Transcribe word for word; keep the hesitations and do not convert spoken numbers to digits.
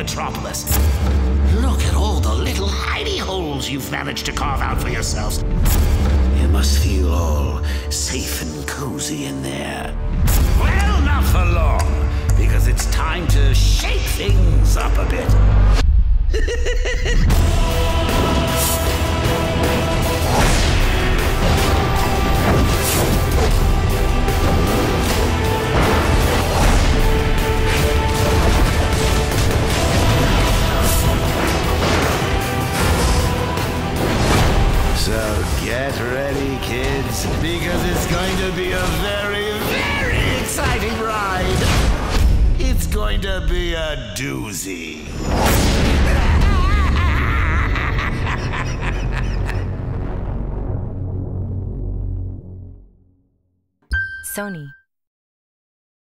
metropolis. Look at all the little hidey holes you've managed to carve out for yourselves. You must feel all safe and cozy in there. Well, not for long, because it's time to shake things up a bit. So get ready, kids, because it's going to be a very, very exciting ride. It's going to be a doozy. Sony.